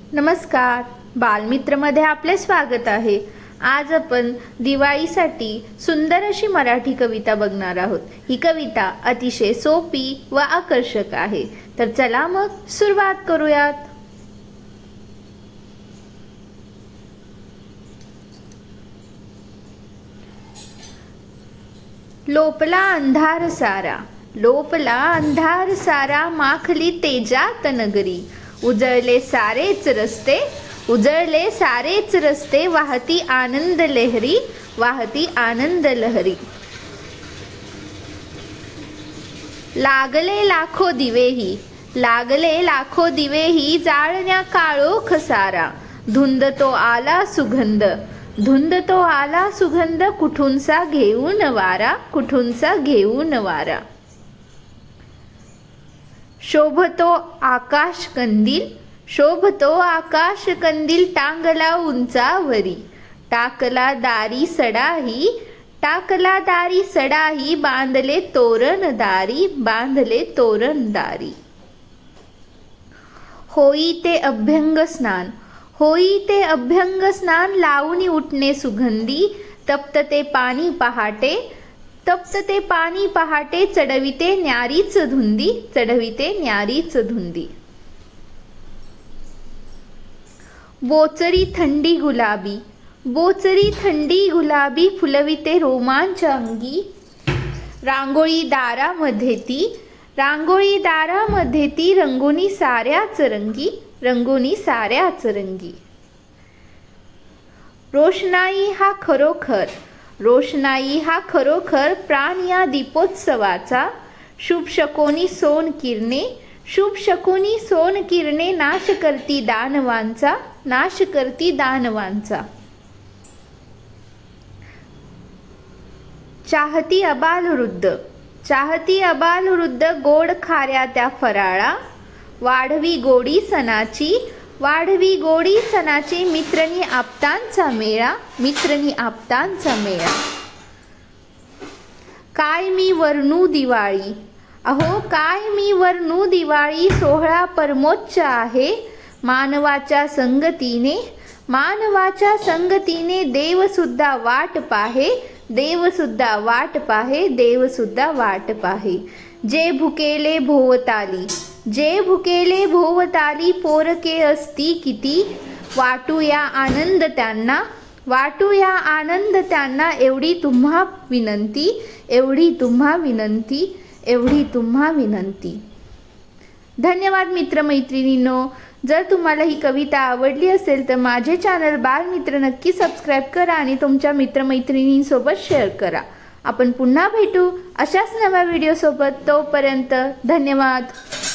नमस्कार, बालमित्रमध्ये आपले स्वागत आहे। आज आपण दिवाळीसाठी सुंदर अशी मराठी कविता बघणार आहोत। ही कविता अतिशय सोपी व आकर्षक आहे। तर चला मग सुरुवात करूयात। लोपला अंधार सारा, लोपला अंधार सारा, माखली तेजात नगरी। उजळले सारेच रस्ते, उजळले सारेच रस्ते, वाहती आनंद लहरी, वाहती आनंद लहरी। लागले लाखो दिवेही, लागले लाखो दिवेही, जाळण्या काळोख सारा। धुंद तो आला सुगंध, धुंद तो आला सुगंध, कुठूनसा घेऊन वारा, कुठूनसा घेऊन वारा। शोभतो आकाश कंदील, शोभतो आकाश कंदील, टांगला उंचावरी। टाकला दारी सडाही, टाकला दारी सडाही, बांधले तोरण दारी, बांधले तोरण दारी। होई ते अभ्यंग स्नान, होई ते अभ्यंग स्नान, लावूनी उठणे सुगंधी। तप्तते पाणी पहाटे, तप्तते पाणी पहाटे, चढविते न्यारीच धुंदी, चढविते न्यारीच धुंदी। बोचरी थंडी गुलाबी, बोचरी थंडी गुलाबी, फुलविते रोमांच अंगी। रांगोळी दारामध्ये ती, रांगोळी दारामध्ये ती, रंगोनी साऱ्याच रंगी, रंगोनी साऱ्याच रंगी। रोषणाई हा खरोखर, रोषणाई हा खरोखर, प्राण या दीपोत्सवाचा। शुभ शकोनी सोन किरणे, शुभ शकोनी सोन किरणे, नाश करती दानवांचा, नाश करती दानवांचा। चाहती अबाल वृद्ध, चाहती अबाल वृद्ध, गोड खाऱ्या त्या फराळा। वाढवी गोडी सणाची, वाढवी गोडी सणाची, मित्रनी आप्तांचा मेळा, मित्रनी आप्तांचा मेळा। काय मी वर्णू दिवाळी, अहो काय मी वर्णू दिवाळी, सोहळा परमोच्च आहे। मानवाच्या संगतीने, मानवाच्या संगतीने, देव सुद्धा वाट पाहे, देव सुद्धा वाट पाहे, देव सुद्धा वाट पाहे। जे भुकेले भोवताली, जे भुकेले भोवताली, पोरके असती किती। वाटूया आनंद त्यांना, वाटूया आनंद त्यांना, एवढी तुम्हा विनंती, एवढी तुम्हा विनंती, एवढी तुम्हा विनंती। धन्यवाद मित्रमैत्रिणींनो। जर तुम्हाला ही कविता आवडली असेल तर माझे चॅनल बालमित्र नक्की सबस्क्राईब करा आणि तुमच्या मित्रमैत्रिणींसोबत शेअर करा। आपण पुन्हा भेटू अशाच नव्या व्हिडिओ सोबत। तोपर्यंत धन्यवाद।